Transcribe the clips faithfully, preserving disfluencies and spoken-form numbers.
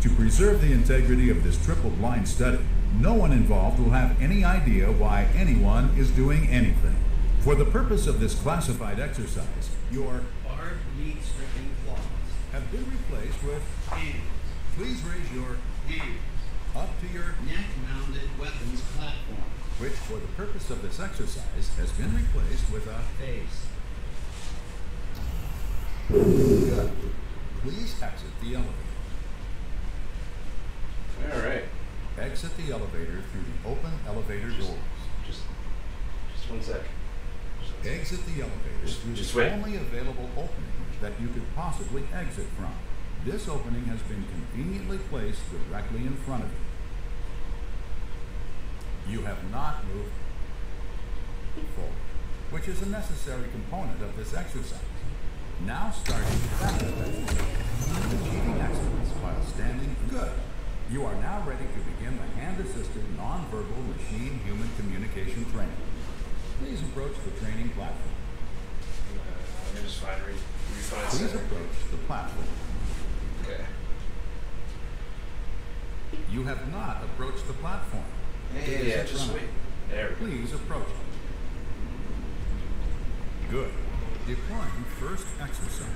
To preserve the integrity of this triple-blind study, no one involved will have any idea why anyone is doing anything. For the purpose of this classified exercise, your barbed meat-stripping claws have been replaced with hands. Please raise your Hands. up to your Neck-mounted weapons platform. which, for the purpose of this exercise, has been replaced with a Face. Good. Please exit the elevator. Alright. Exit the elevator through the open elevator doors. Just, just one sec. Exit the elevator through just the wait. only available opening that you could possibly exit from. This opening has been conveniently placed directly in front of you. You have not moved forward, which is a necessary component of this exercise. Now starting fast achieving excellence while standing good. You are now ready to begin the hand-assisted, non-verbal machine-human communication training. Please approach the training platform. Uh, let me just find re refine Please center. approach the platform. Okay. You have not approached the platform. Yeah, It yeah, is yeah, in just front of wait. you. There we go. Please approach it. Good. Deploying first exercise.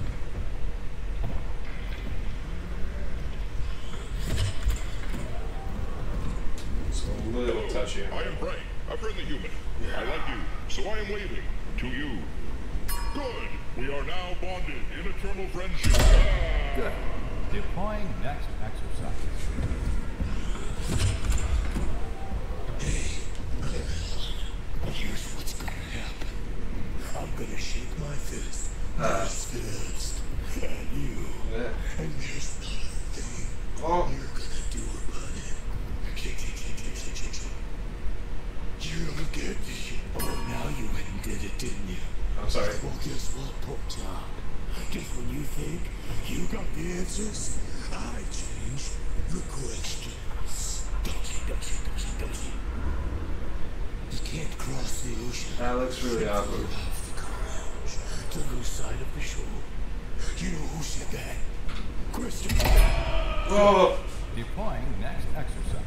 It's a little touchy. I am Frank, a friendly human. I like you, so I am waving to you. Good. We are now bonded in eternal friendship. Ah! Good. Deploying next exercise. Here's what's gonna happen. I'm gonna shake my fist. Uh. His fist. And you. Yeah. And there's not a thing Oh. you're gonna do about it. Kick, kick, kick, kick, kick, kick, kick. You don't get me. Oh, now you went and did it, didn't you? I'm sorry. Well, guess what, pork chop? Just when you think you got the answers, I change the questions. Don't you, don't you, don't you, don't you? You can't cross the ocean. That looks really awkward. You have the courage to lose sight of the shore. You know who said that? Christopher. Oh! Deploying next exercise.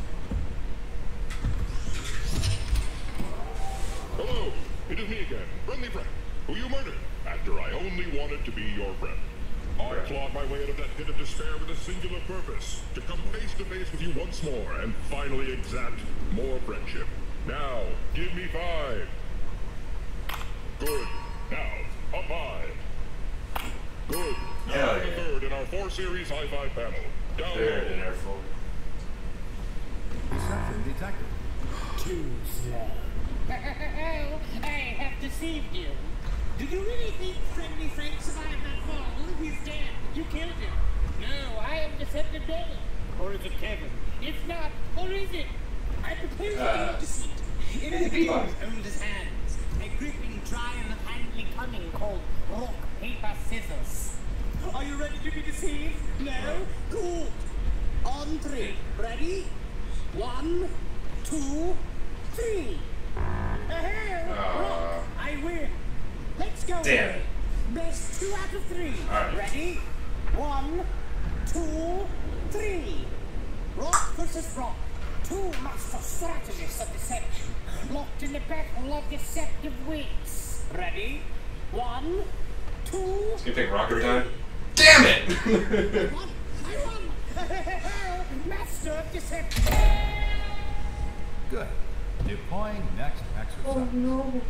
Hello, it is me again, Friendly Frank, who you murdered after I only wanted to be your friend. I clawed my way out of that pit of despair with a singular purpose, to come face to face with you once more and finally exact more friendship. Now, give me five. Good. Now, up high. Good. Now Hell the yeah. third in our four series high five panel. Down Third low. in our full. Deception detected. Too slow. I have deceived you. Do you really think Friendly Frank survived that fall? He's dead. You killed him. No, I am Deceptive Devil. Or is it Kevin? It's not. Or is it? I propose a Uh, game of deceit. It is a game fun. as old as hands. A gripping, dry, and handly cunning called rock, paper, scissors. Are you ready to be deceived? No? Good. On three. Ready? One, two, three. Ahem. Rock, I win. Let's go. Damn it. Best two out of three. All right. Ready? One, two, three. Rock versus rock. Two master strategists of deception, locked in the battle of deceptive wits. Ready? One, two, It's gonna take rocker time. Damn it! one. I won. Master of deception. Good. Deploying next exercise. Oh no.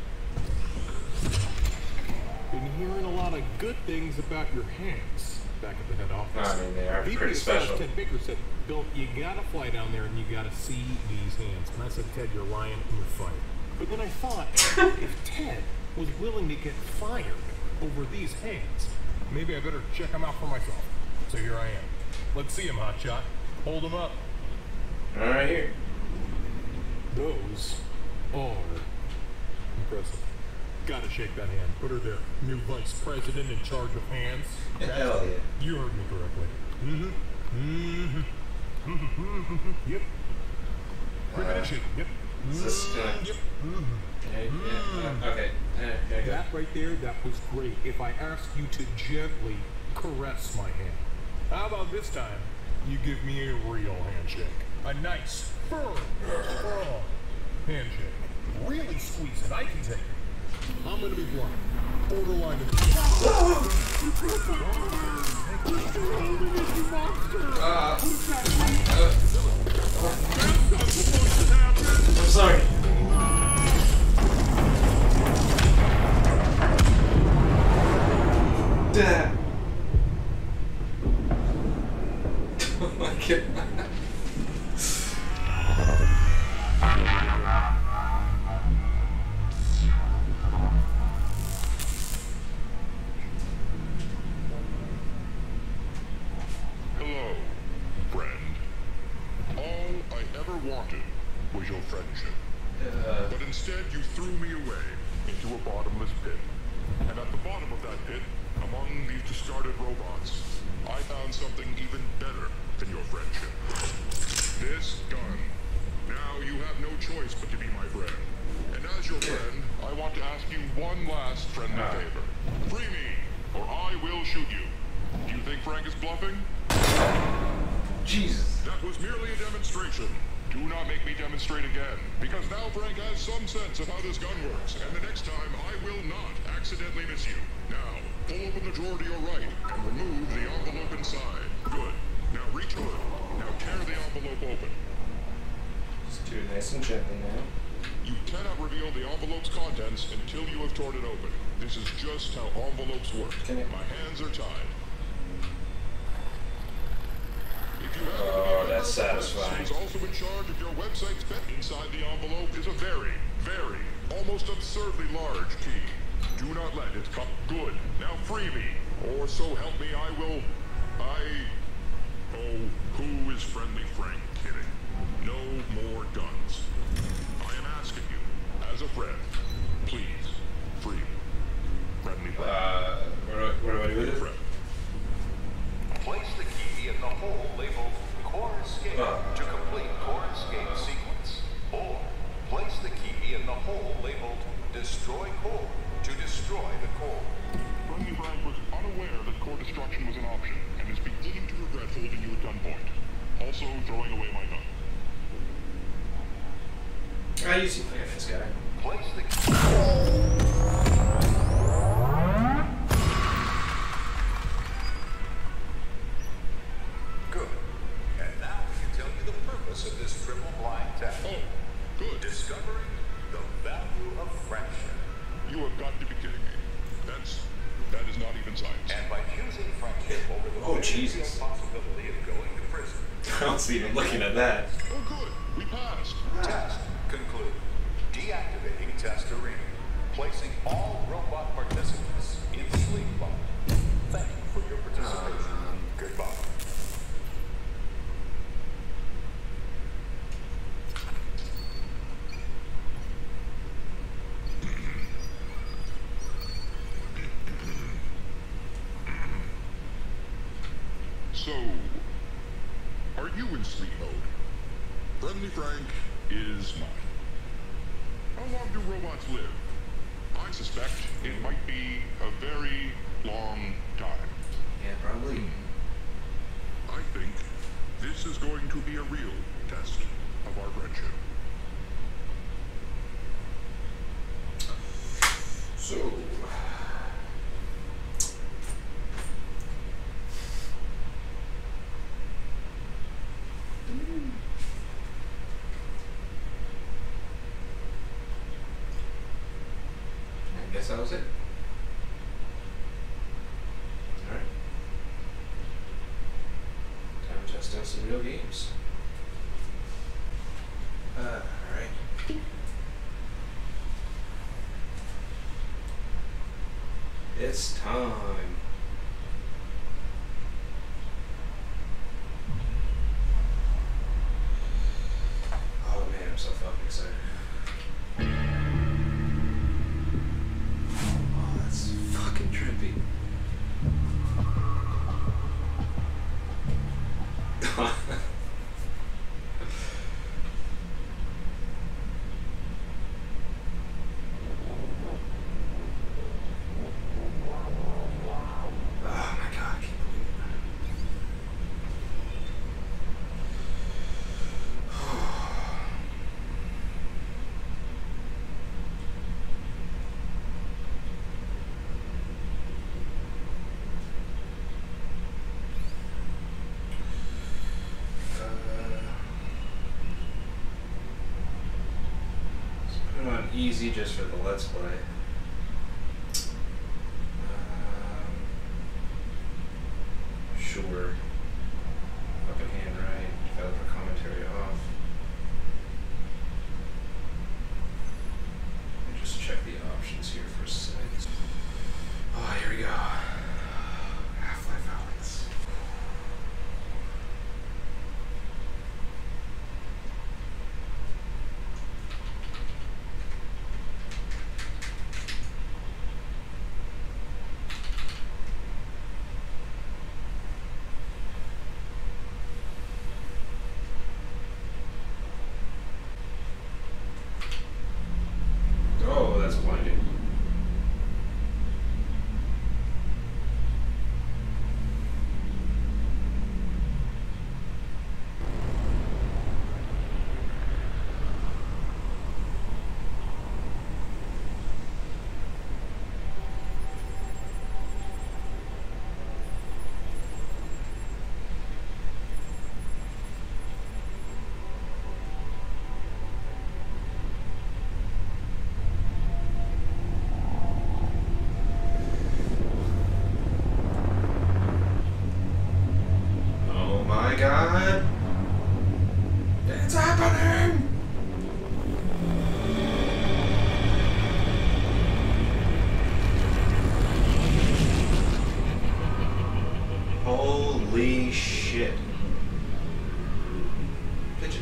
Been hearing a lot of good things about your hands back at the head office. I mean, they are People pretty yourself, special. Ted Baker said, Bill, you gotta fly down there and you gotta see these hands. And I said, Ted, you're lying and you're fired. But then I thought, if Ted was willing to get fired over these hands, maybe I better check them out for myself. So here I am. Let's see him, hotshot. Hold him up. All right here. Those are impressive. Gotta shake that hand. Put her there. New vice president in charge of hands. Hell yeah. You heard me correctly. Mm-hmm. Mm-hmm. Yep. Premonition. Yep. Is this gonna... Yep. Mm-hmm. Yeah, yeah, uh, okay. Yeah, yeah, go. That right there, that was great. If I asked you to gently caress my hand, how about this time? you give me a real handshake. A nice, firm, strong handshake. Really squeeze it. I can take it. I'm gonna be blunt. Borderline of Uh, I'm sorry. Damn. Oh my god. Hello, friend. All I ever wanted was your friendship. Uh, But instead you threw me away into a bottomless pit. And at the bottom of that pit, among these discarded robots, I found something even better than your friendship. This gun. Now you have no choice but to be my friend. And as your friend, I want to ask you one last friendly Ah. favor. Free me, or I will shoot you. Do you think Frank is bluffing? Jesus. That was merely a demonstration. Do not make me demonstrate again, because now Frank has some sense of how this gun works, and the next time I will not accidentally miss you. Now, pull open the drawer to your right and remove the envelope inside. Good. Now reach over. Now tear the envelope open. Just do it nice and gently now. You cannot reveal the envelope's contents until you have torn it open. This is just how envelopes work. Can it- My hands are tied. If you happen to be Oh, a member that's of the press satisfying. who's also in charge of your website's bet inside the envelope is a very, very, almost absurdly large key. Do not let it come. Good. Now free me, or so help me, I will. I. Oh, who is friendly Frank kidding? No more guns. I am asking you, as a friend, please, free me. Friendly Frank. Uh, what do I, what do, I do with it? Friend. Place the key in the hole labeled Core Escape Oh. to complete Core Escape sequence. Or place the key in the hole labeled Destroy Core to destroy the core. Friendly Frank was unaware that core destruction was an option, and is beginning to regret holding you at gunpoint. Also throwing away my gun. Ah, you seem like a nice guy. Place the key. Good. And now we can tell you the purpose of this triple blind test. Oh, good. Discovering the value of friendship. You have got to be kidding me. That's, that is not even science. And by choosing friendship over the Oh, very Jesus. real possibility of going to prison. I was even looking at that. Oh, good. We passed. Test concluded. Deactivating test arena. Placing all robot participants in sleep mode. Thank you for your participation. Um, Goodbye. So, are you in sleep mode? Friendly Frank is not. How long do robots live? I suspect it might be a very long time. yeah, probably. I think this is going to be a real test of our friendship. So. I guess that was it. Alright. Time to test out some real games. Uh, alright. It's time. Oh man, I'm so fucking excited. Oh, that's fucking trippy. easy just for the Let's Play. Um, sure. Fucking hand right. Developer commentary off. Let me just check the options here for a second. Oh, here we go. Half-Life Alyx. Oh, that's blinding. Oh my god! It's happening! Holy shit. Pigeon.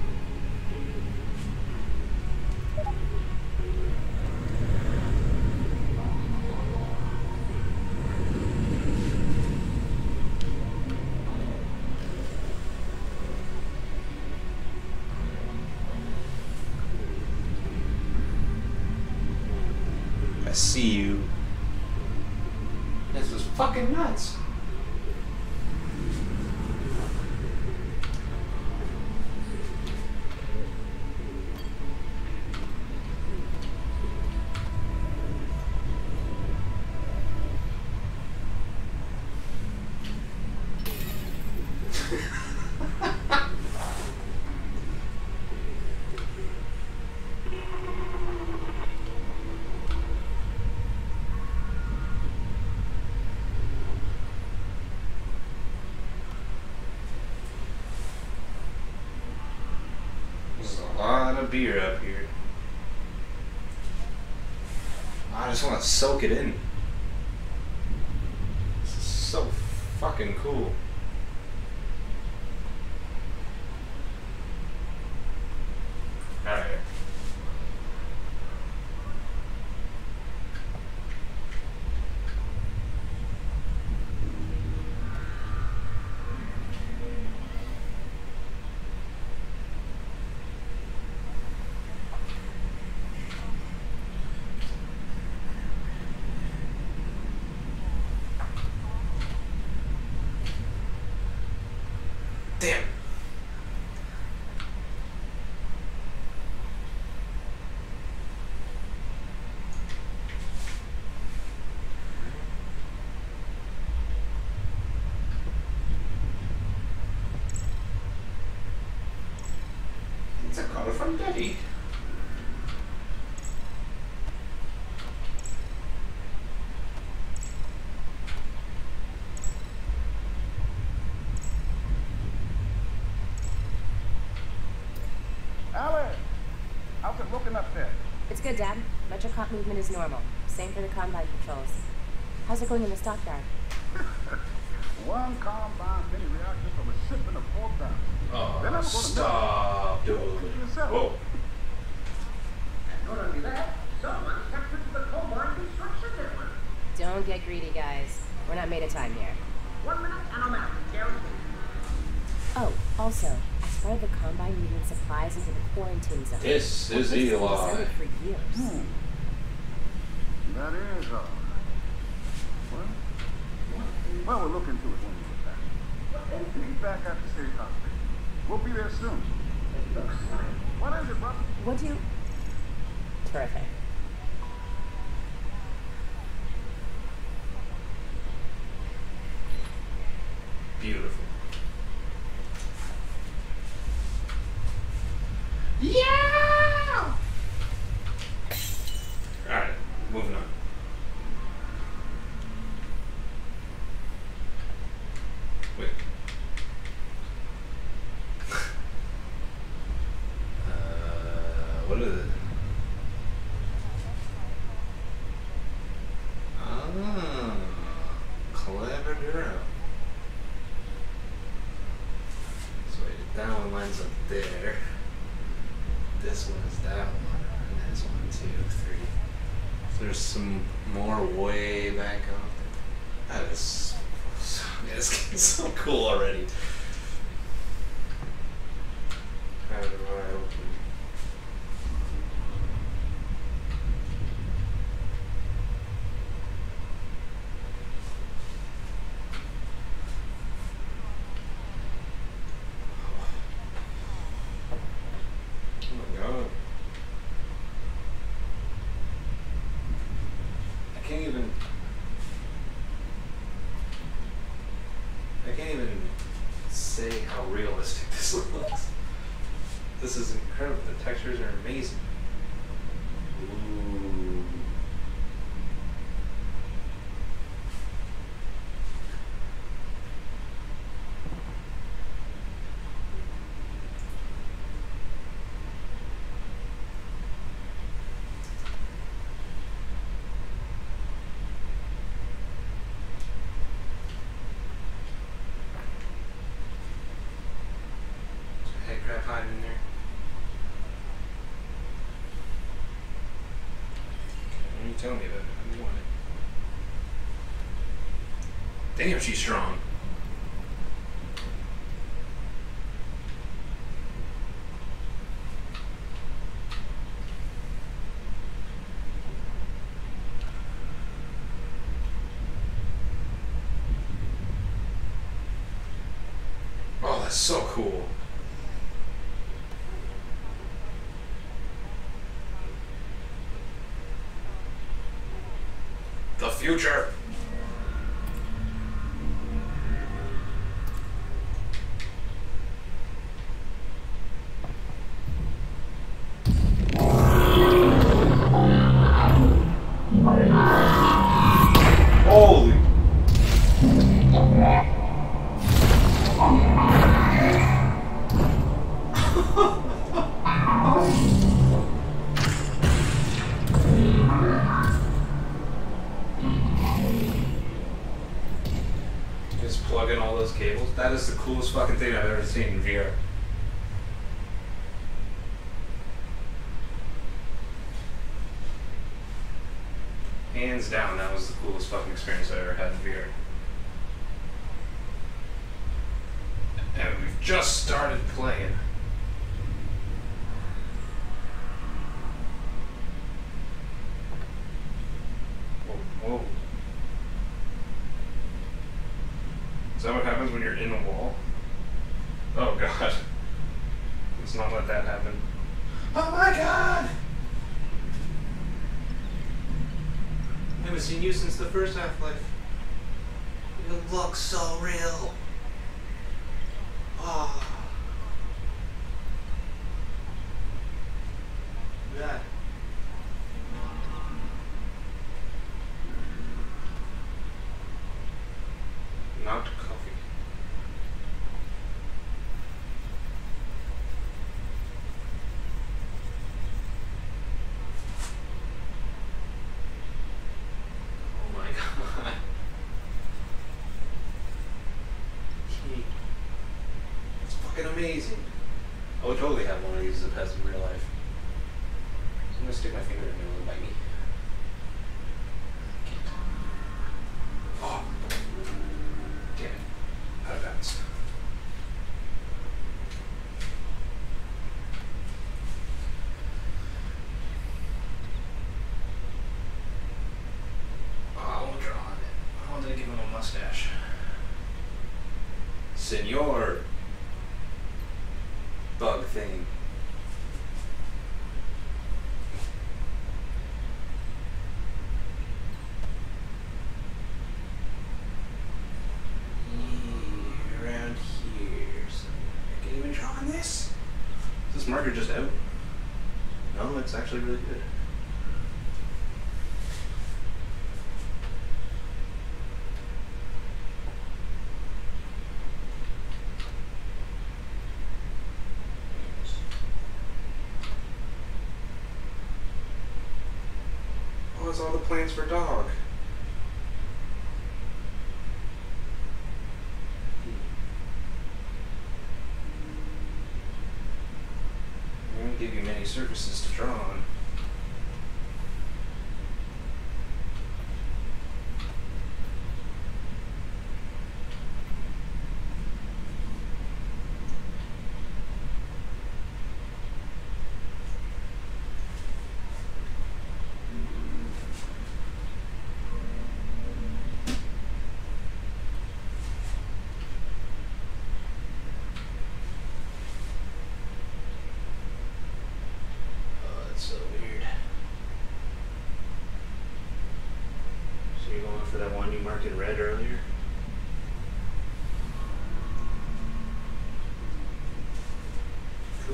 I see you. This was fucking nuts. There's a lot of beer up here. I just want to soak it in. This is so fucking cool. Alright. Damn. It's a call from Daddy. Alyx, how's it looking up there? It's good, Dad. Metrocop movement is normal. Same for the Combine patrols. How's it going in the stockyard? One Combine mini reactor from a shipment of four thousand. Oh, They're never gonna stop, dude. Look at yourself. Whoa. Not only that, someone tapped into the Combine construction network. Don't get greedy, guys. We're not made of time here. One minute and I'm out. Guaranteed. Oh, also, I started the Combine moving supplies into the quarantine zone. This is That place has been Eli. deserted for years. Hmm. That is all right. Well, well, we'll look into it when we get back. Meet back at the state hospital. We'll be there soon. It looks like. What is it, brother? Would you? Terrific. Beautiful. Yeah! what is it? Ah, clever girl. So wait, that one lines up there. This one is that one. And that's one, two, three. So there's some more way back up. That is, it's getting so cool already. How do I open? This is incredible. The textures are amazing. Ooh. Head crab hiding in there. You tell me about it. I want it. Damn, she's strong. Oh, that's so cool. The future. Holy. Just plug in all those cables. That is the coolest fucking thing I've ever seen in V R. Hands down, that was the coolest fucking experience I ever had in V R. And we've just started playing. Whoa, whoa. Is that what happens when you're in a wall? Oh god. Let's not let that happen. Oh my god! I haven't seen you since the first Half-Life. You look so real. Oh. Yeah. Not coffee. Oh my god. It's fucking amazing. I would totally have one of these as a pet in real life. I'm gonna stick my finger in there and it'll bite me. Oh. Damn it. Out of bounds. Oh, I won't draw on it. I wanted to give him a mustache. Senor bug thing. Around here. So I can even draw on this. Is this marker just out? No, it's actually really good. was all the plans for dog? I won't give you many surfaces to draw on. So weird. So you're going for that one you marked in red earlier? Cool.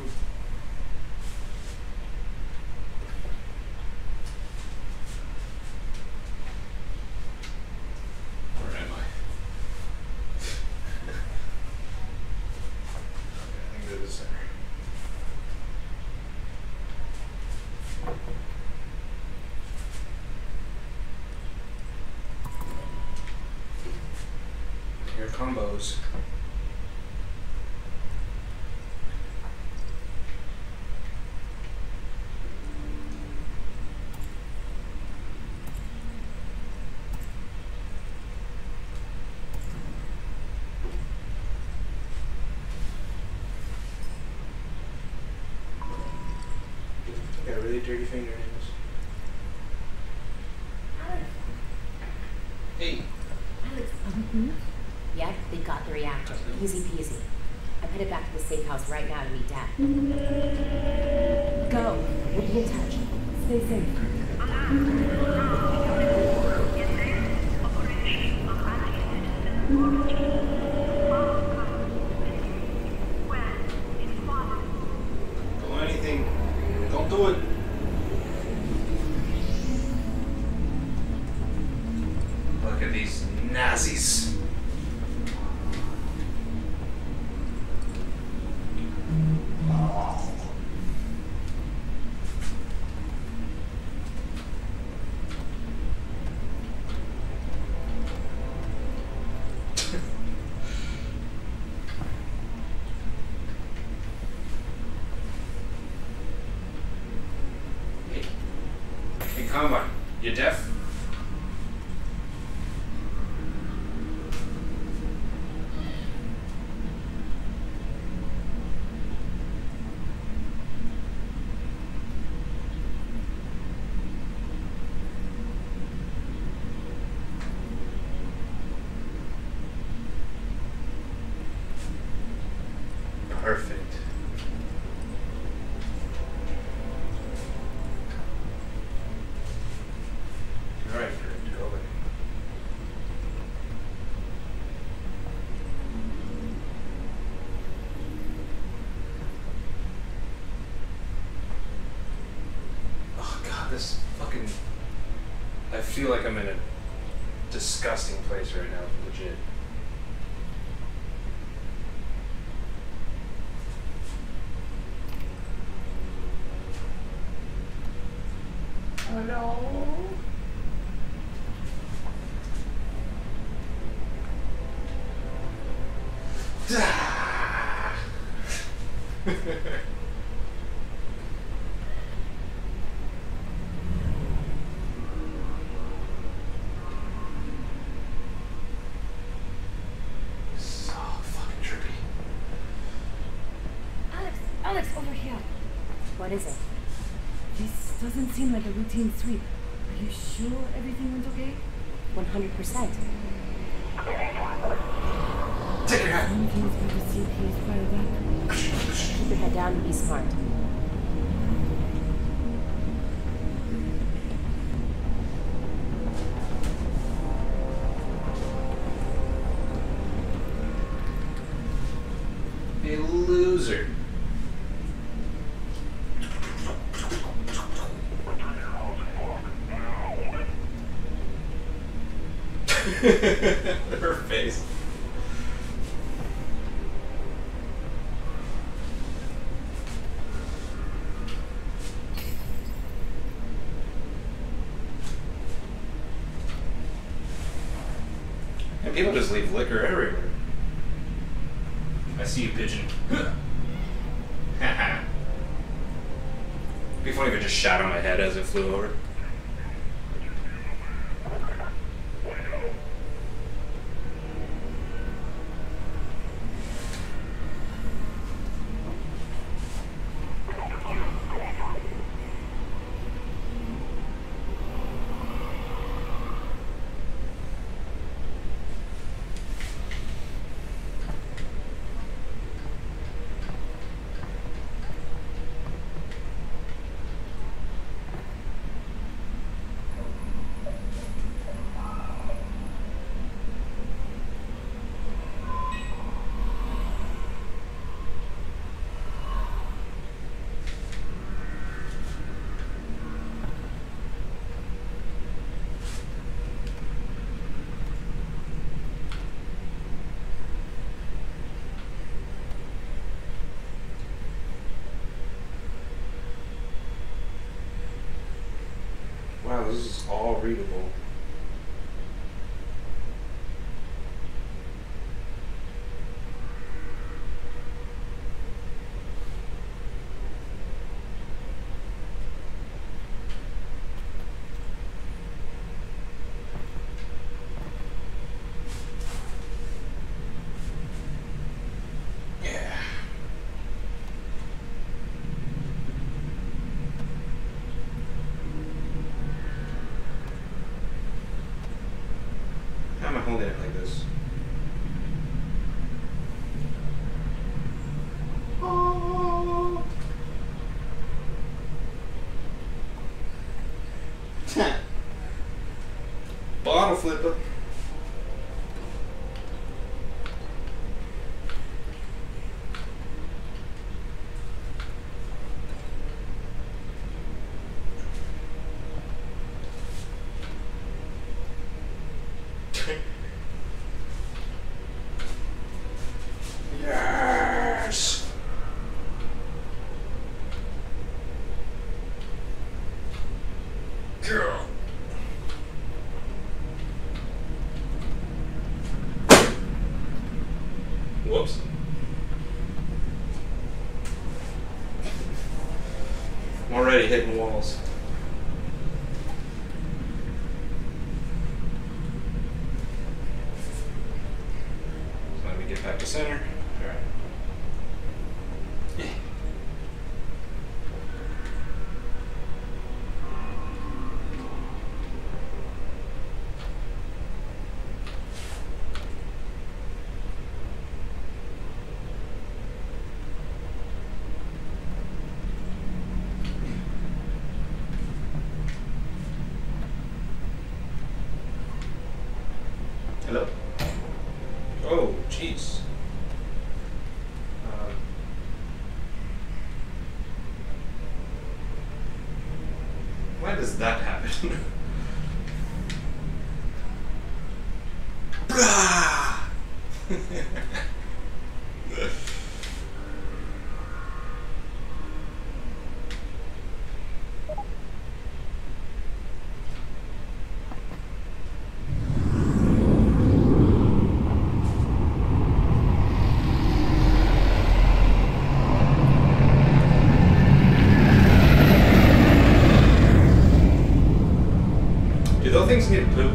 Where am I? Okay, I think they're the center. Here are combos. Got really dirty fingernails. Hey. Alex, um, yeah, they got the reactor. Easy peasy. I'm headed back to the safe house right now to meet Dad. Go. We'll be in touch. Stay safe. Don't do anything. Don't do it. Look at these Nazis. Hey. Hey, Combine. You deaf? Perfect. All right, good. Go away. Oh God, this fucking. I feel like I'm in a disgusting place right now, legit. Oh no. So fucking trippy. Alex, Alex, over here. What is it? This doesn't seem like a routine sweep. Are you sure everything went okay? one hundred percent. Take your hat. Some things got to see P S fired back. Keep your head down and be smart. A loser. Her face. people just leave liquor everywhere. I see you, pigeon. Haha. Be funny if it just shot on my head as it flew over. Wow, this is all readable. How am I holding it like this? Oh. Bottle flipper. Yes. Girl. Whoops. I'm already hitting walls. So let me get back to center. All right. Yeah. Hello. Oh, jeez. Um, why does that happen? Do those things need poop?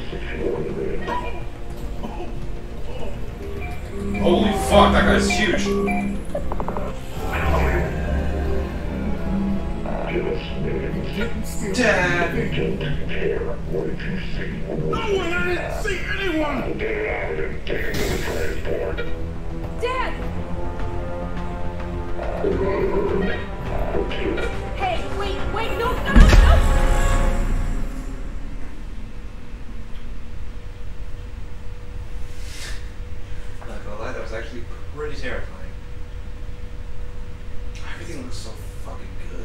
Holy fuck, that guy's huge. Dad! No one, I didn't see anyone! Dad! Hey, wait, wait, no, no, no, no! I'm not gonna lie, that was actually pretty terrifying. Everything looks so fucking good.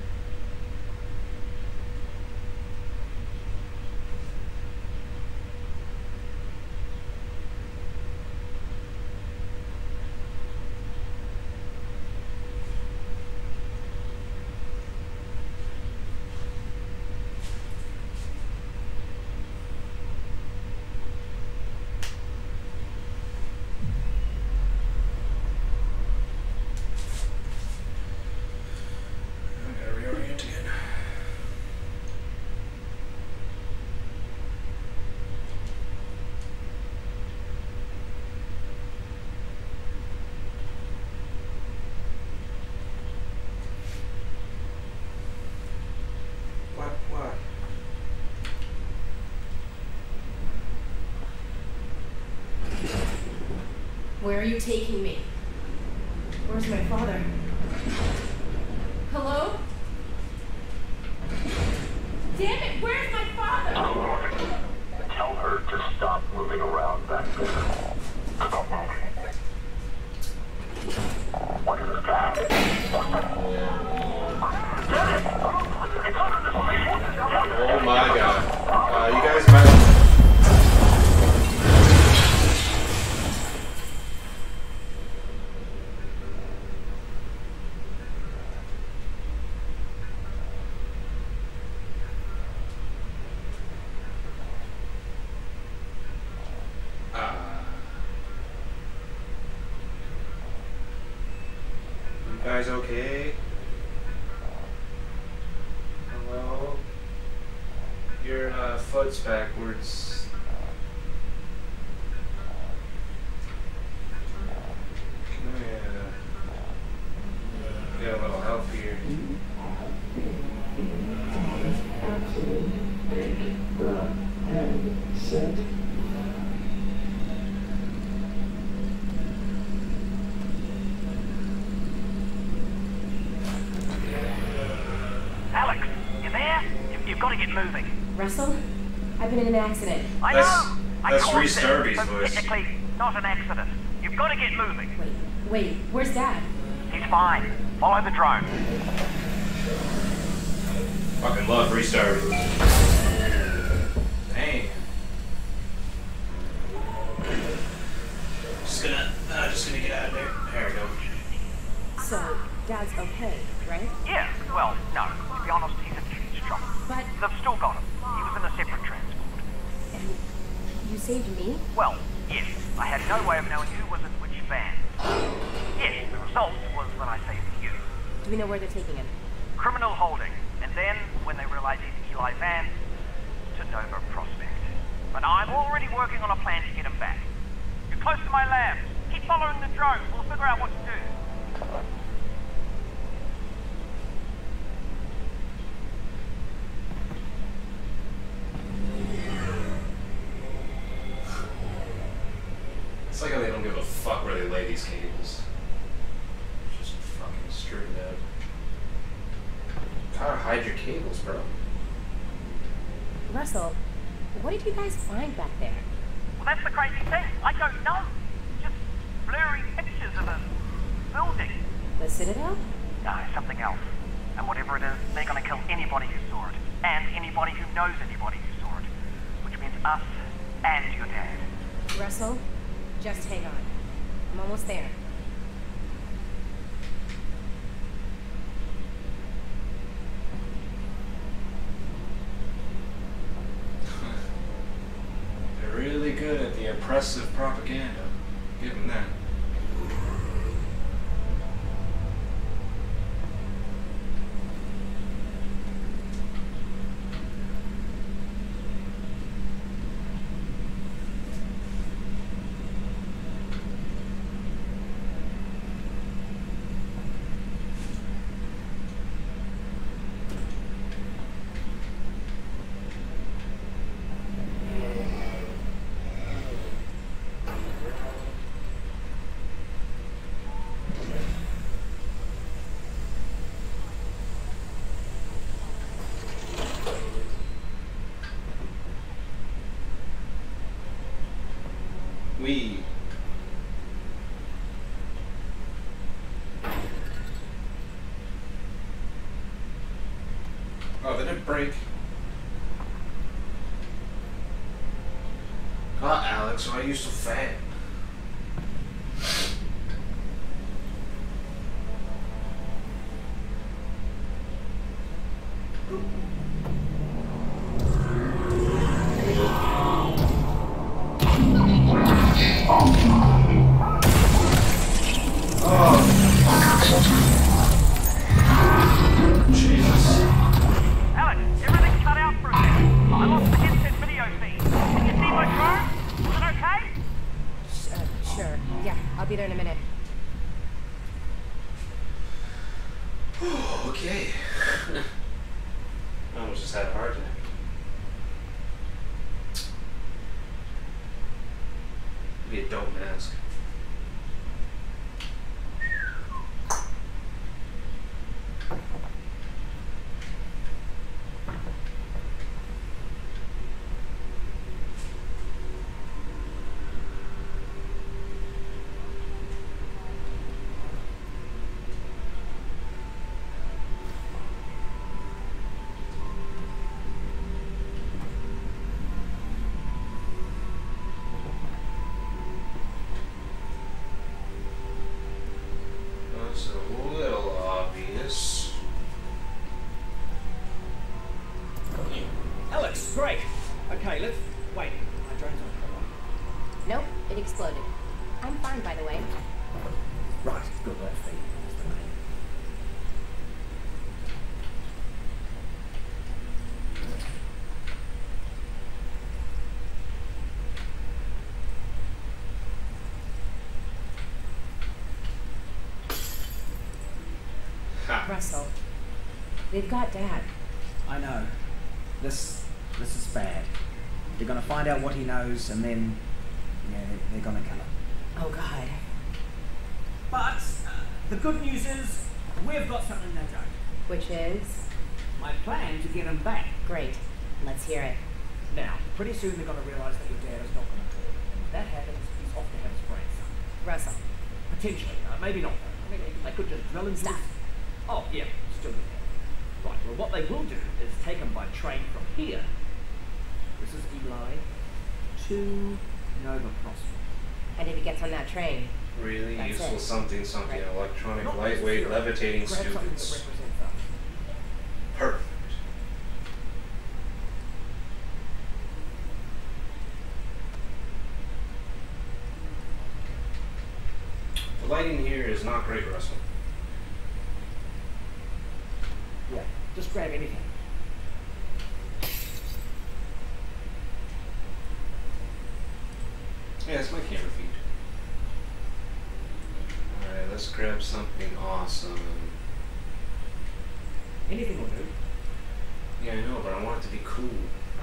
What? What? Where are you taking me? Where's my father? Hello? Damn it, where's my father? Tell her to stop moving around back there. Stop moving. What is that? Oh my god. Uh, you guys might... guys okay? Hello? Your uh, foot's backwards. Let me uh, get a little help here. Set. Alyx, you there? You, you've got to get moving. Russell? I've been in an accident. I That's, know. I that's caused Reese it, Darby's but voice. technically not an accident. You've got to get moving. Wait, wait, where's Dad? He's fine. Follow the drone. Fucking love Reese Darby. Dang. Just gonna, uh, just gonna get out of there. There we go. So, Dad's okay, right? Yeah, well, no. To be honest, he's in huge trouble. But... They've still got him. He was in a separate transport. And you saved me? Well, yes. I had no way of knowing who was in which van. Yes, the result was that I saved you. Do we know where they're taking him? Criminal holding. And then, when they realize he's Eli Vance, to Nova Prospect. But I'm already working on a plan to get him back. You're close to my labs. Keep following the drone. We'll figure out what to do. It's like how they don't give a fuck where they lay these cables. Just fucking straight up. Gotta hide your cables, bro. Russell, what did you guys find back there? Well, that's the crazy thing. I don't know. Just blurry pictures of a building. The Citadel? No, something else. And whatever it is, they're gonna kill anybody who saw it. And anybody who knows anybody who saw it. Which means us and your dad. Russell, just hang on. I'm almost there. They're really good at the oppressive propaganda. Give them that. We. Oh, did it break? God, Alex, why are you so fat? Okay. I almost just had a heart attack. Be a dope mask. Great. Okay, let's wait. My drone's on. Nope, it exploded. I'm fine, by the way. Right, good work, Fee. That's the main. Russell, they've got Dad. I know. This, this is bad. They're gonna find out what he knows, and then, yeah, they're, they're gonna kill him. Oh God. But uh, the good news is we've got something they don't. Which is? My plan to get him back. Great. Let's hear it. Now, pretty soon they're gonna realise that your dad is not gonna talk. And if that happens, he's off to have his brain sucked. Russell. Potentially, uh, maybe not. I mean, they could just drill into. Stop. His... Oh yeah, still with that. Right. Well, what they will do is take him by train from here. This is Eli to Nova Prospect. And if he gets on that train, Really that's useful it. something something Right. electronic, Not lightweight, necessarily. levitating Grab something that students. represents us. Perfect. The lighting here is not great, Russell. Yeah, just grab anything. Yeah, it's my camera feed. Alright, let's grab something awesome. Anything will do. Yeah, I know, but I want it to be cool.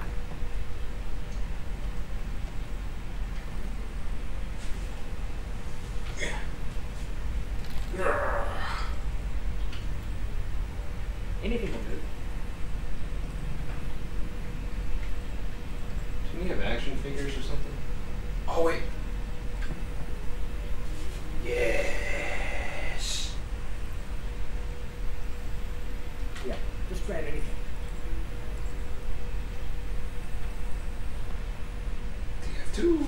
Anything will do. Do we have action figures or something? Oh, wait. Yes. Yeah, just grab anything. D F two.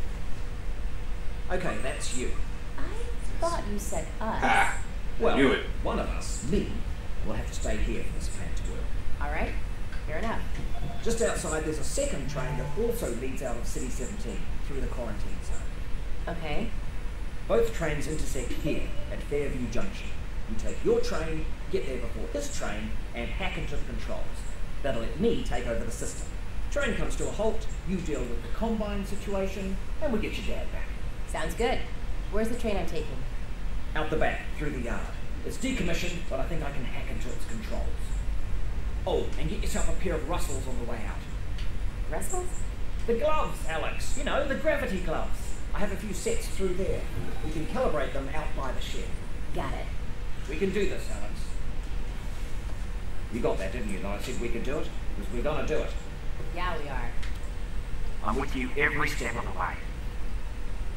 Okay, that's you. I thought you said us. Ha! Well, I knew it. one of us, me, will have to stay here for this plan to work. All right, fair enough. Just outside, there's a second train that also leads out of City seventeen through the quarantine zone. Okay. Both trains intersect here at Fairview Junction. You take your train, get there before this train, and hack into the controls. That'll let me take over the system. Train comes to a halt, you deal with the Combine situation, and we get your dad back. Sounds good. Where's the train I'm taking? Out the back, through the yard. It's decommissioned, but I think I can hack into its controls. Oh, and get yourself a pair of Russells on the way out. Russells? The gloves, Alex. You know, the gravity gloves. I have a few sets through there. We can calibrate them out by the shed. Got it. We can do this, Alex. You got that, didn't you? That I said we could do it? Because we're gonna do it. Yeah, we are. I'm with you every step of the way.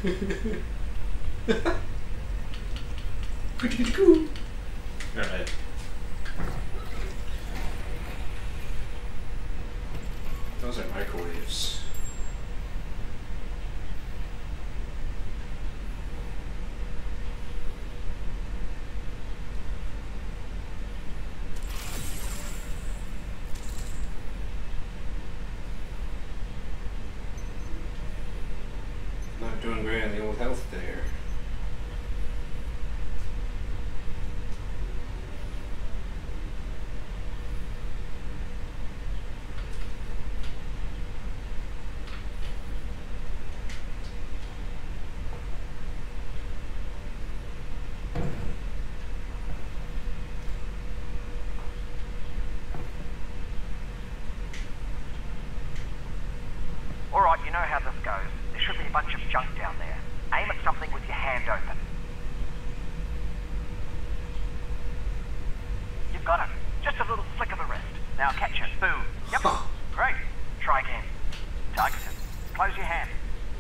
Alright. Those are microwaves. Not doing great on the old health there. Alright, you know how this goes. There should be a bunch of junk down there. Aim at something with your hand open. You've got it. Just a little flick of the wrist. Now catch it. Boom. Yep. Great. Try again. Target it. Close your hand.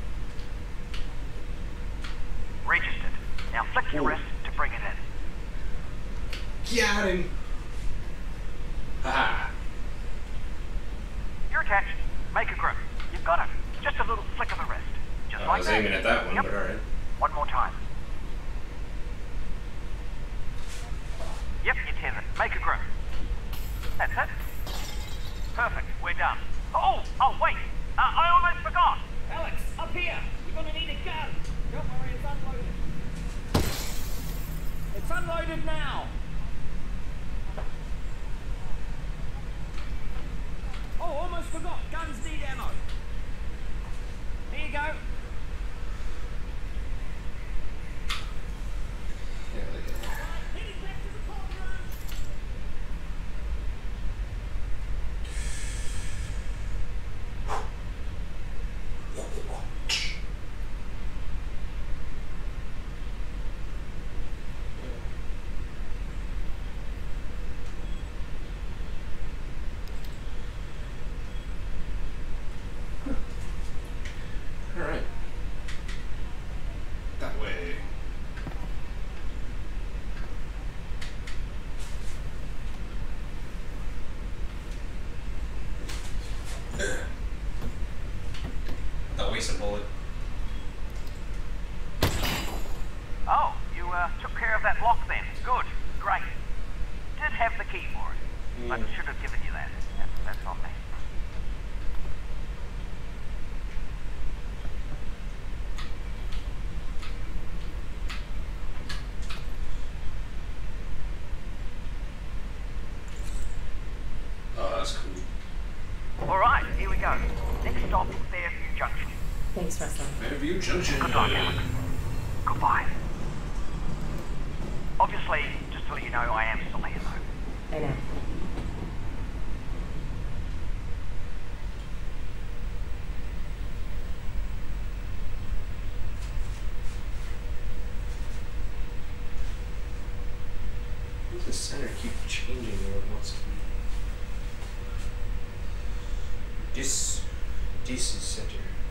Registered. Now flick your wrist to bring it in. Got him. Ha. You're attached. Make a grip. You've got it. Just a little flick of the wrist. Just Uh, like I was that. aiming at that one, Yep. but alright. One more time. Yep, you're tethered. Make a grip. That's it. Perfect. We're done. Oh, oh, wait. Uh, I almost forgot. Alex, up here. You're gonna need a gun. Don't worry, it's unloaded. It's unloaded now. Oh, almost forgot. Guns need ammo. Here you go. Heading back to the courtroom. Alright. That way. That wasted bullet. Oh, you uh, took care of that lock then. Good. Great. Did have the key for it. But should have given you that. That's, that's on me. Oh, that's cool. Alright, here we go. Next stop, Fairview Junction. Thanks, Russell. Fairview Junction. Good luck, Alex. Goodbye. Obviously, just to let you know, I am still here though. I know. Why does the center keep changing where it wants to be? This, this is center.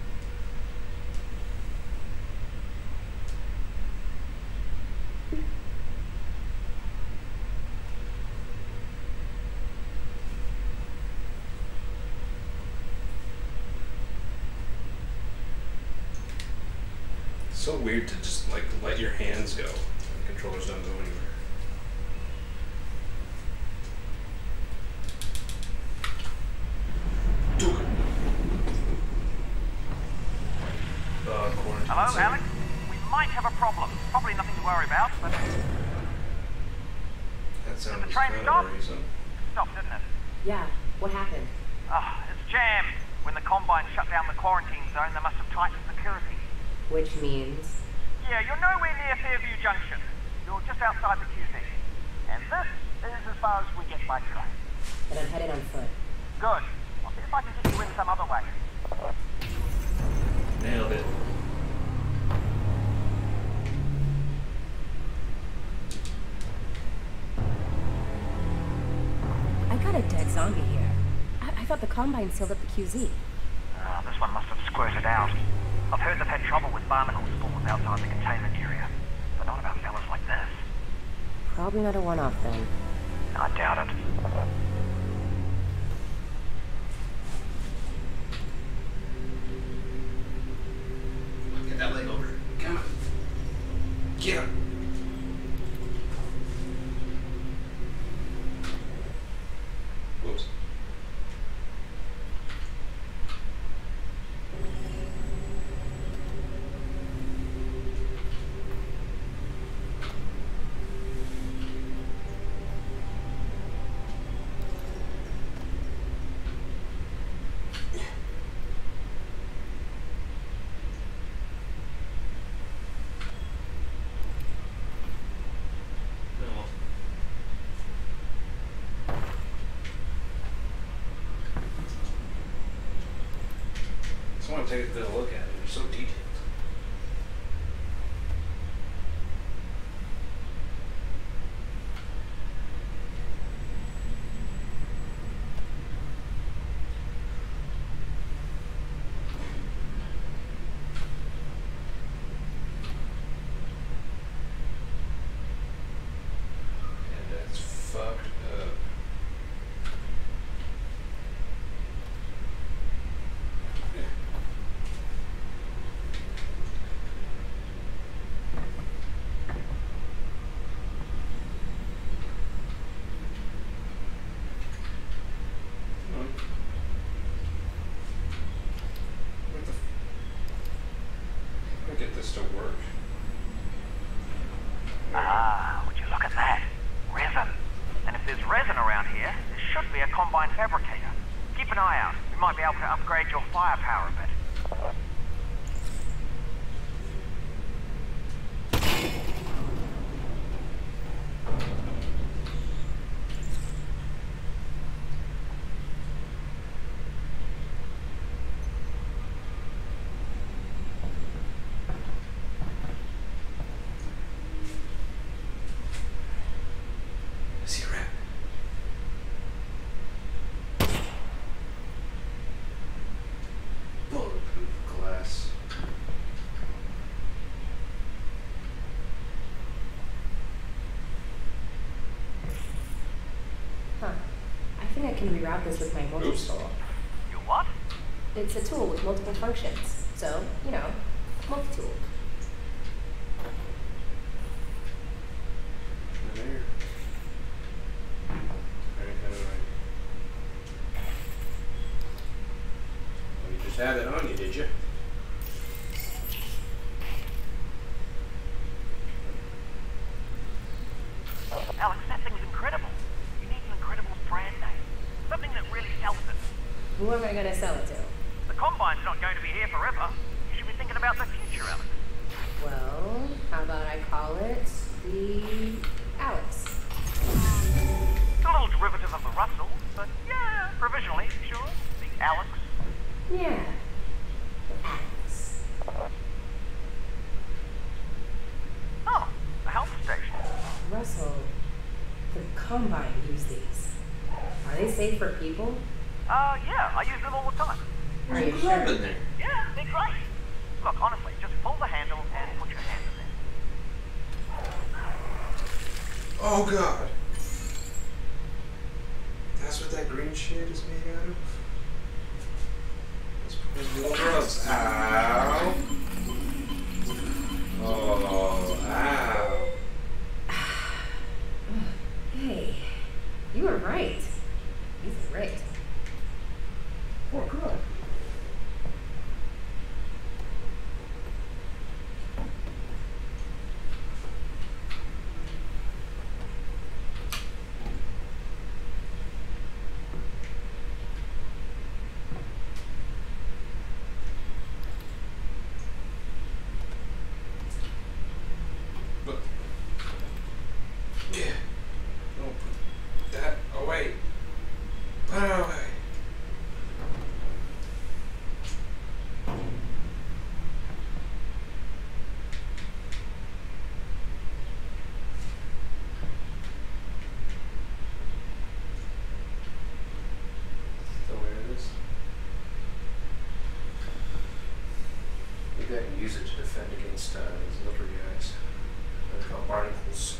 So weird to just like let your hands go. The controllers don't go anywhere. Uh, quarantine Hello, center. Alex? We might have a problem. Probably nothing to worry about, but That sounded the train kind stopped? of worrisome. stopped, didn't it? Yeah, what happened? Ah, it's jammed. When the Combine shut down the quarantine zone, they must have tightened security. Which means? Yeah, you're nowhere near Fairview Junction. You're just outside the Q Z. And this is as far as we get by train. And I'm headed on foot. Good. I'll see if I can get you in some other way. Nailed it. I got a dead zombie here. I, I thought the Combine sealed up the Q Z. Ah, this one must have squirted out. I've heard they've had trouble with about barnacle spawns outside the containment area, but not about fellas like this. Probably not a one-off then. I doubt it. Get that leg over. Come on. Get up. Whoops. I just want to take a good look at it. They're so detailed. And that's fucked up. What the f- Let me get this to work. Ah, would you look at that? Resin. And if there's resin around here, there should be a combine fabricator. Keep an eye out. We might be able to upgrade your firepower a bit. I see a rat. Bulletproof glass. Huh. I think I can reroute this with my multi-tool. You what? It's a tool with multiple functions. So, you know, multi-tool. In there. Alright, how do I... Oh, you just had it on you, did you? Alex, that thing's incredible. You need an incredible brand name. Something that really sells it. Who am I gonna sell it to? The Combine's not going to be here forever. You should be thinking about the future, Alex. Well, how about I call it the Alyx? It's a little derivative of the Russell, but yeah, provisionally, sure. The Alex. Yeah, the Alyx. Oh, a health station. Russell, the Combine use these. Are they safe for people? Uh, yeah, I use them all the time. Are you What's sure? up in there? Yeah, they're great. Look, honestly, just pull the handle and put your hand in there. Oh god. That's what that green shit is made out of? That's because real drugs. Ow. Oh, ow. Hey, you were right. He's great. Oh, good. Look. Yeah. Don't put that away. use it to defend against uh, these little guys. They're called barnacles.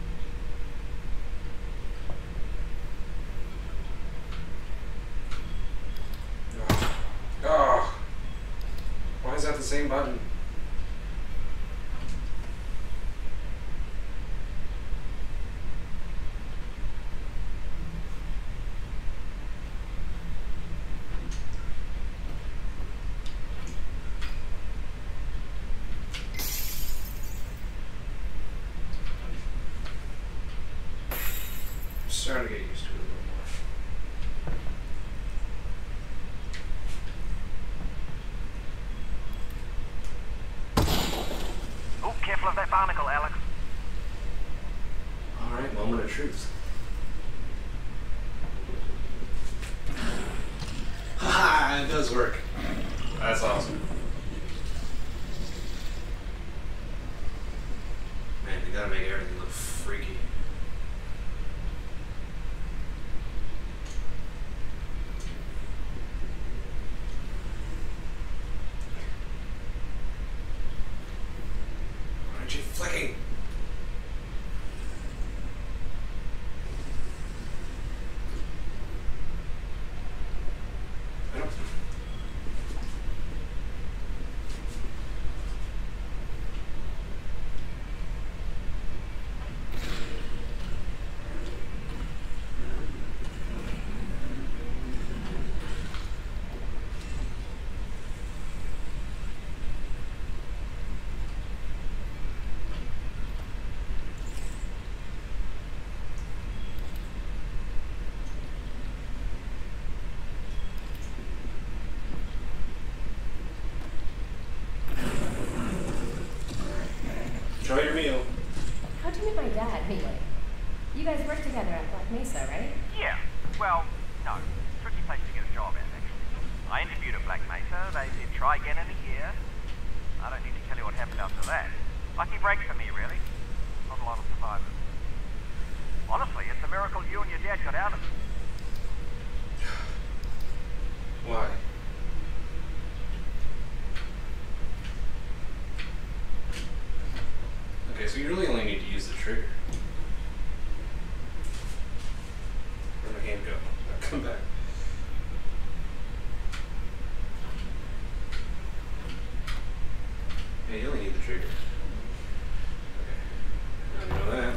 Oh. Oh. Why is that the same button? Starting to get used to it a little more. Oh, careful of that barnacle, Alyx. Alright, moment of truth. Haha, it does work. That's awesome. Man, they gotta make everything look freaky. Flicking. I don't. Enjoy your meal. How'd you meet my dad, anyway? You guys work together at Black Mesa, right? Yeah. Well, no. Tricky place to get a job at, actually. I interviewed at Black Mesa. They said try again in a year. I don't need to tell you what happened after that. Lucky break for me, really. Not a lot of survivors. Honestly, it's a miracle you and your dad got out of it. Why? Okay, so you really only need to use the trigger. Where'd my hand go? I'll come back. Yeah, you only need the trigger. Okay. Now you know that.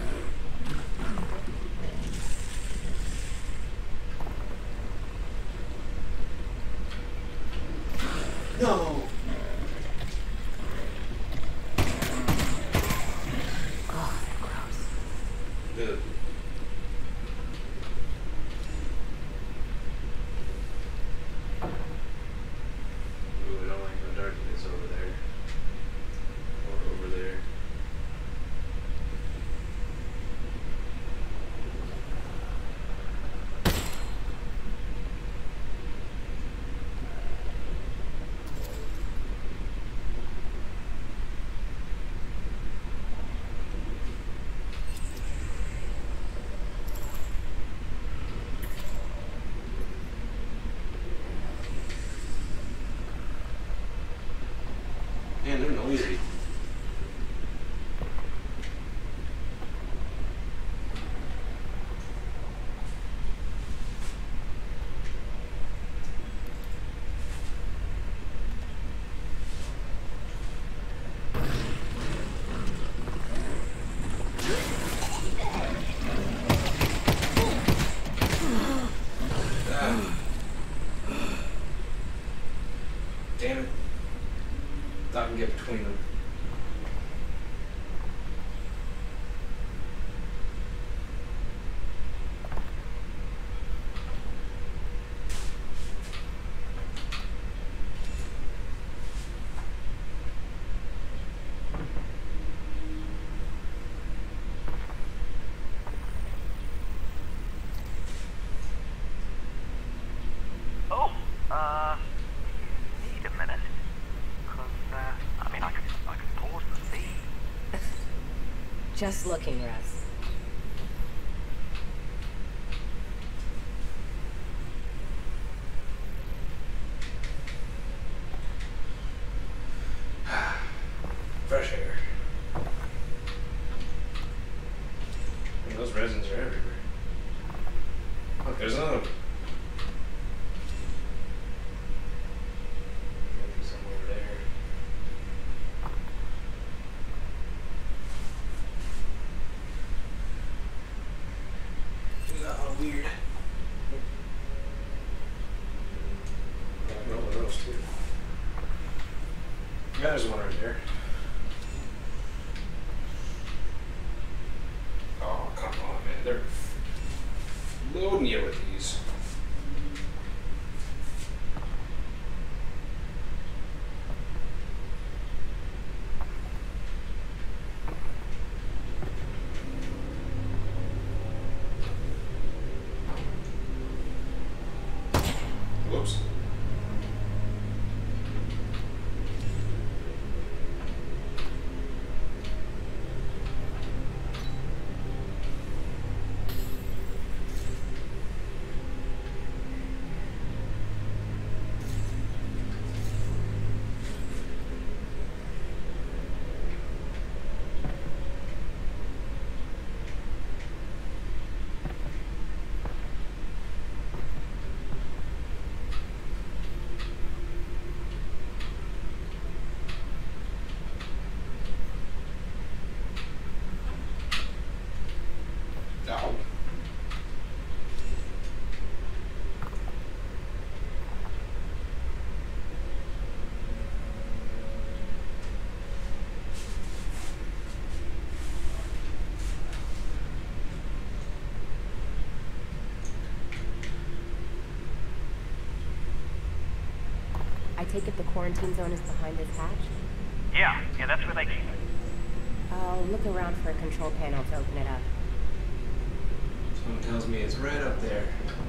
No! Good. Ooh, I don't like how dark it is over there. Or over there. Man, they're noisy. Damn it. Thought I can get between them. Oh, uh, need a minute. Because, uh, I mean, I could, I could pause the feed. Just looking, Russ. mean, those resins are everywhere. Look, there's another one. Maybe somewhere over there. Oh, weird. Yeah, one of those too. Yeah, there's one right there. Oh, come on, man. They're loading you with these. Whoops. No. I take it the quarantine zone is behind this hatch? Yeah, yeah, that's where they keep it. I'll look around for a control panel to open it up. Someone tells me it's right up there.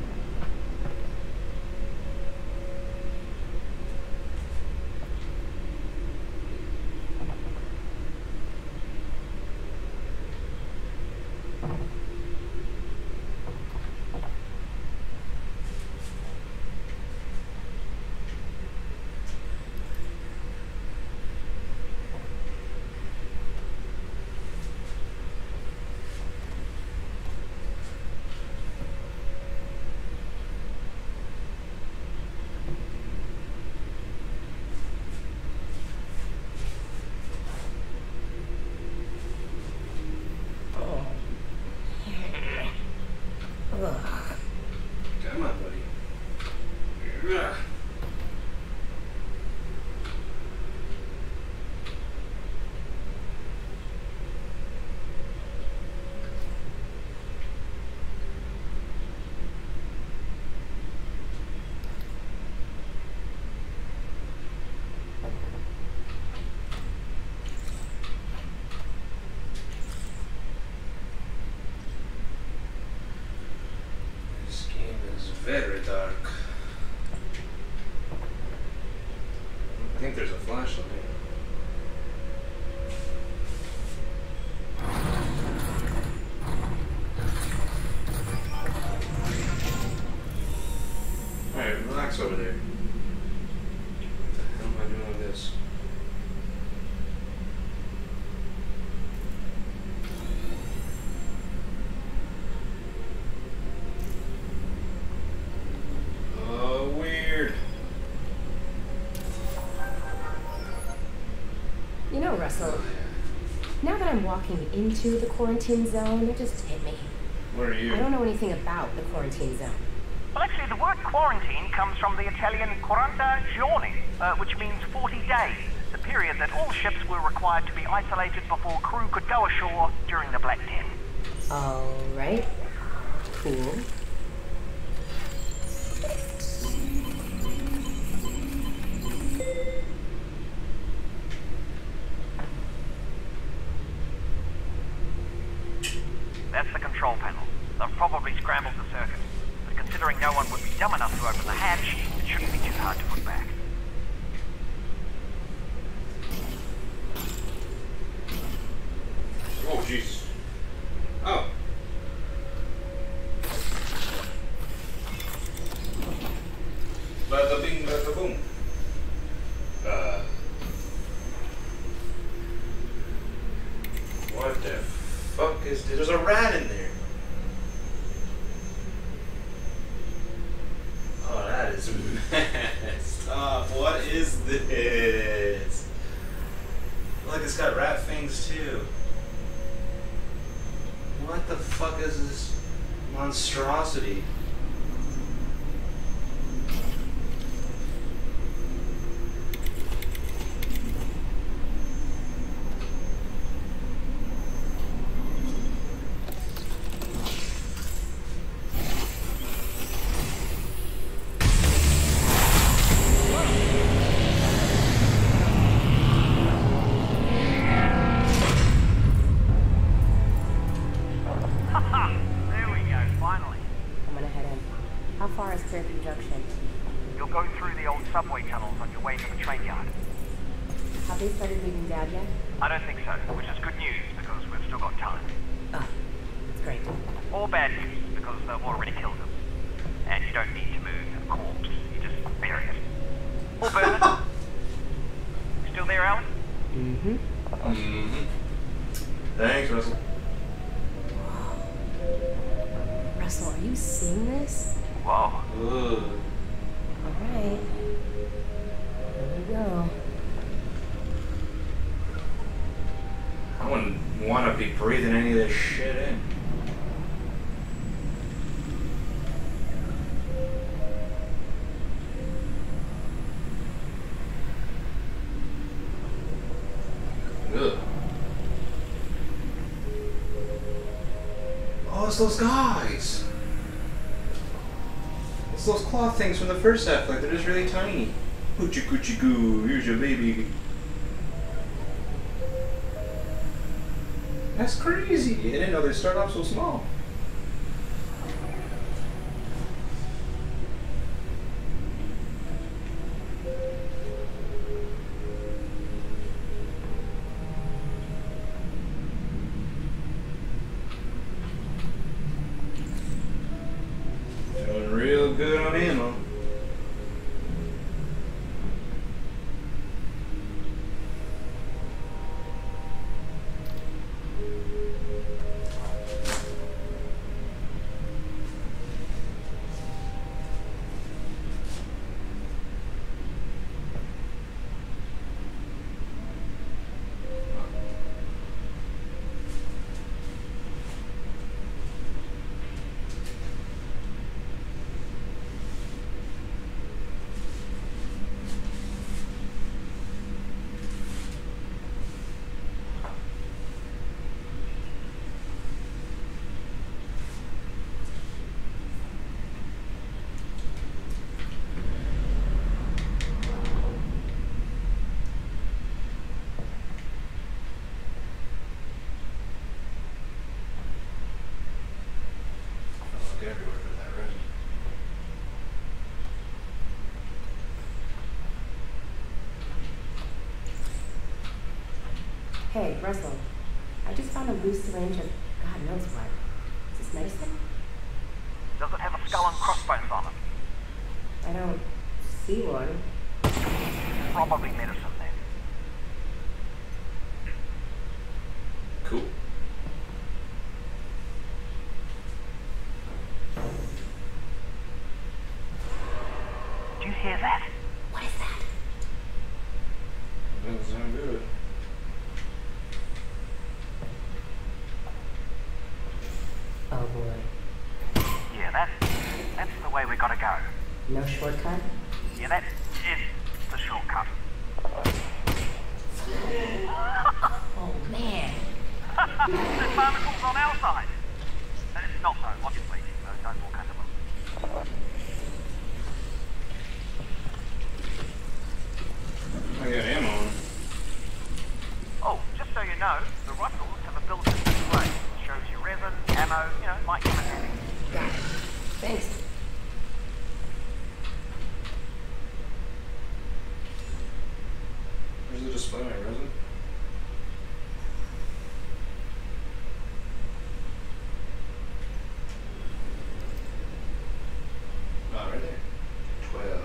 Come on, buddy. Ugh. This game is very dark. I think there's a flashlight. Alright, relax over there. What the hell am I doing with this? Oh, weird. You know, Russell, now that I'm walking into the quarantine zone, it just hit me. What are you? I don't know anything about the quarantine zone. Well, actually, the word quarantine comes from the Italian quaranta giorni, uh, which means forty days, the period that all ships were required to be isolated before crew could go ashore during the Black Ten. All right. Cool. That's the control panel. They've probably scrambled the circuit. But considering no one would be dumb enough to open the hatch, it shouldn't be too hard to put back. Oh, jeez. Oh. Bada bing, bada boom. Uh. What the fuck is this? There's a rat in there. is this? Look, it's got rat fangs too. What the fuck is this monstrosity? Breathing any of this shit in. Ugh. Oh, it's those guys. It's those cloth things from the first half, like they're just really tiny. Hoochie coochie goo, here's your baby. That's crazy. I didn't know they start off so small. Feeling real good on ammo. Everywhere with that resin. Hey, Russell. I just found a loose syringe of God knows what. Is this medicine? Does it have a skull and crossbones on it? I don't see one. Probably medicine then. Cool. Do you hear that? What is that? Doesn't sound good. Oh boy. Yeah, that, that's the way we gotta go. No shortcut? Yeah, that is the shortcut. Oh man. The barnacles on our side. And it's not though, obviously. Those guys walk under them. I got ammo on. Oh, just so you know, the Russells have a built-in display. It shows you resin, ammo, you know, might come in handy. Got it. Thanks. Where's the display, my resin? Oh, right there. Twelve.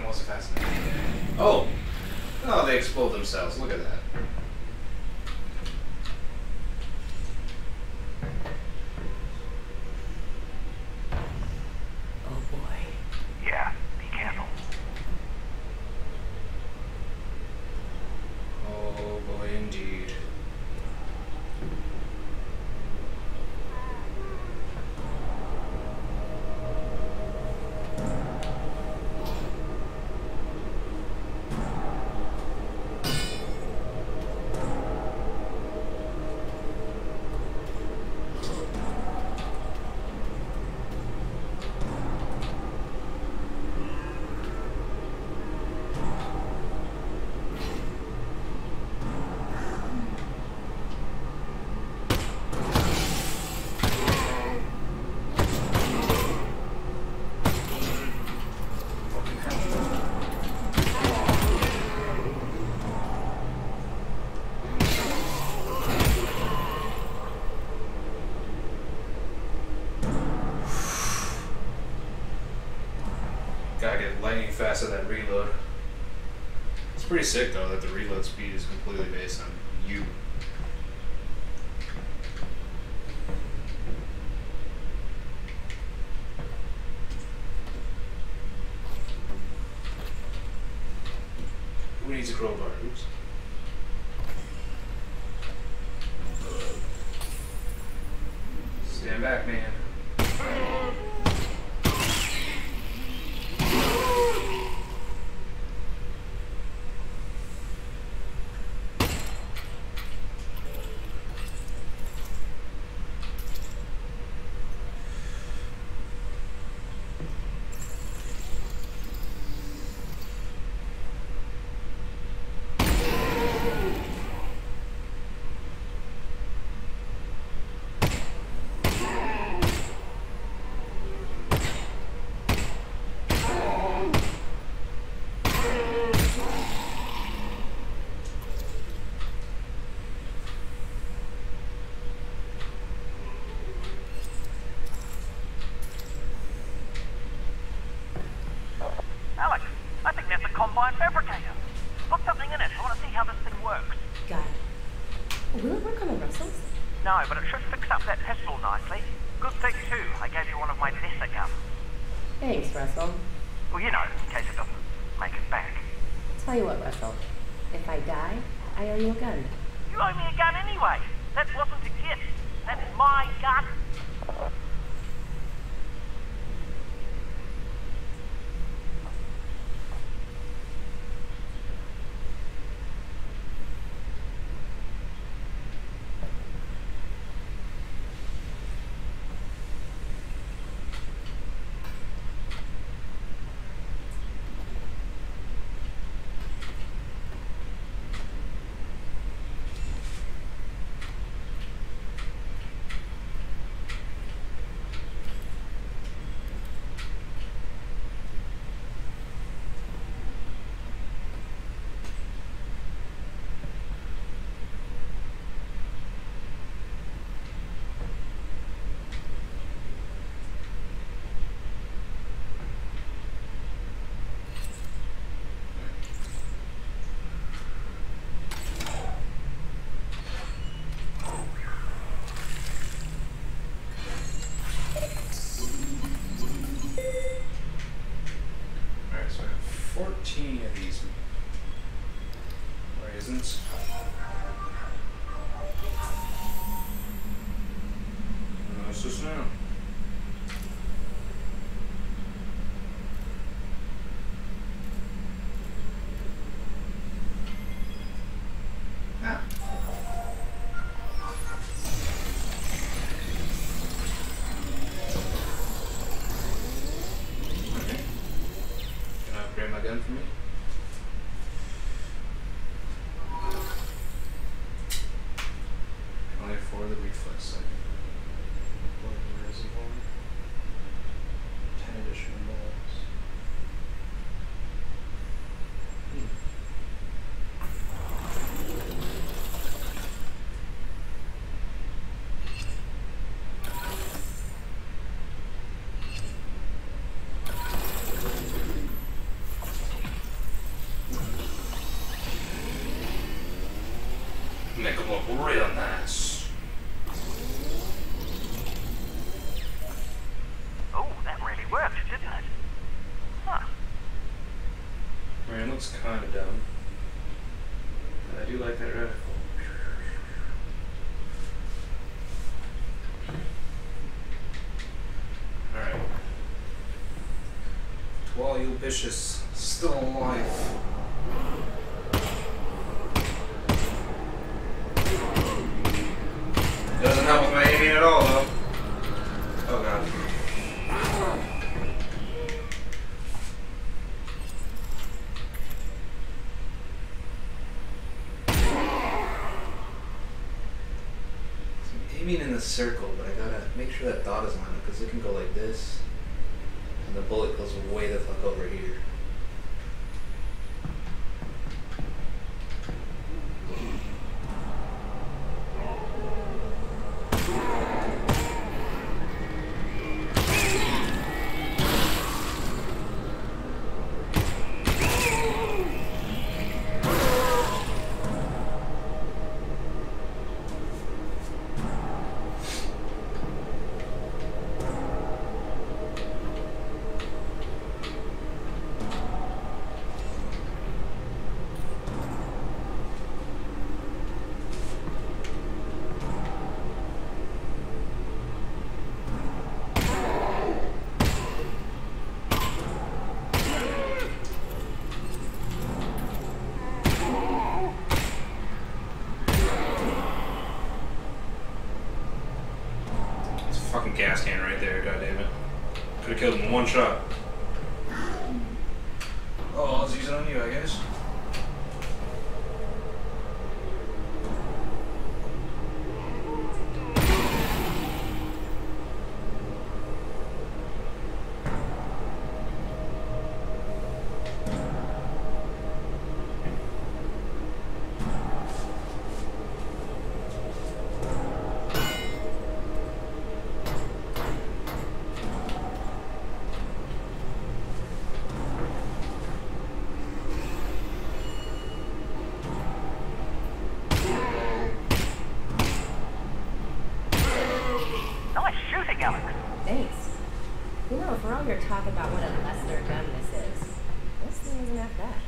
wasn't fast enough. Oh! Oh, they explode themselves. Look at that. Oh boy. Yeah, be careful. Oh boy, indeed. Gotta get lightning fast at that reload. It's pretty sick though that the reload speed is completely based on you. Who needs a crowbar? Oops. Stand back, man. Alyx, I think that's a combine fabricator. Put something in it. I want to see how this thing works. Got it. Will it work on the Russells? No, but it should fix up that pistol nicely. Good thing, too, I gave you one of my lesser guns. Thanks, Russell. Well, you know, in case it doesn't make it back. Tell you what, Russell. If I die, I owe you a gun. You owe me a gun anyway. That wasn't a gift. That's my gun. fourteen of these raisins. What's this now? Ah. Okay. Can I upgrade my gun for me? Only for the reflex sight. Where is he going? Ten additional balls. Hmm. Make them look real nice. Oh, that really worked, didn't it? Huh. I mean, it looks kind of dumb. But I do like that reticle. Alright. To all you vicious still alive. Doesn't help with my aiming at all, though. Oh god. So I'm aiming in the circle, but I gotta make sure that dot is lined up because it can go like this, and the bullet goes way the fuck over here. Gas can right there, goddammit. Could have killed him in one shot. Oh, I'll use it on you, I guess. Thanks. You know, for all your talk about what a lesser gun this is, this thing isn't half bad.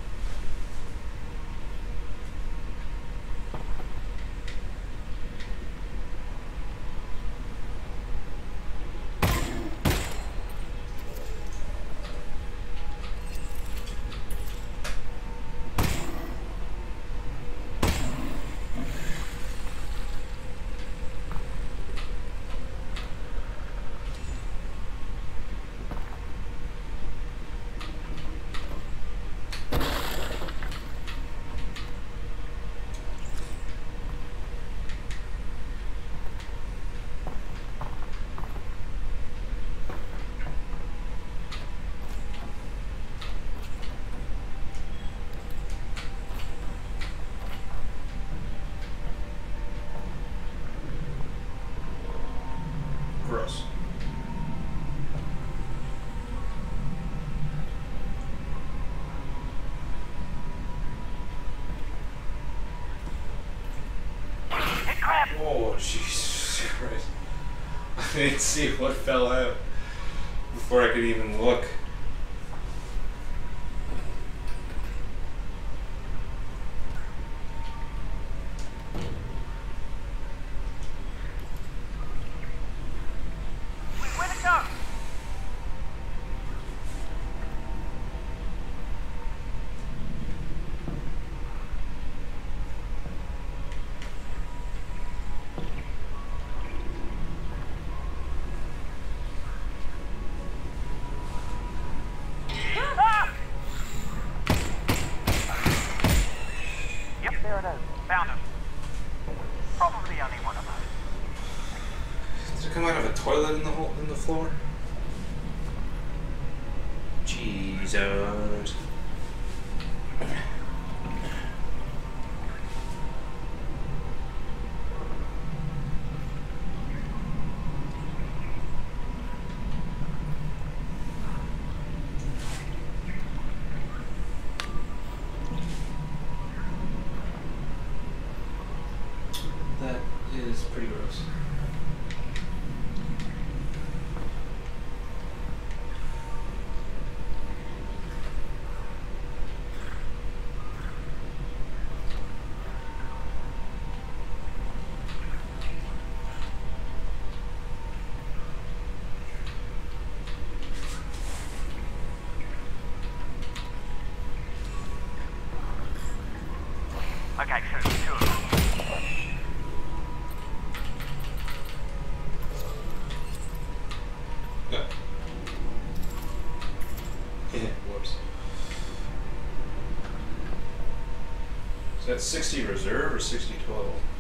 Gross. Oh, Jesus Christ. I didn't see what fell out before I could even look. Where'd it go? There it is. Found him. Probably only one of those. Did it come out of a toilet in the hole in the floor? Jesus. Whoops. Is that sixty reserve or sixty total?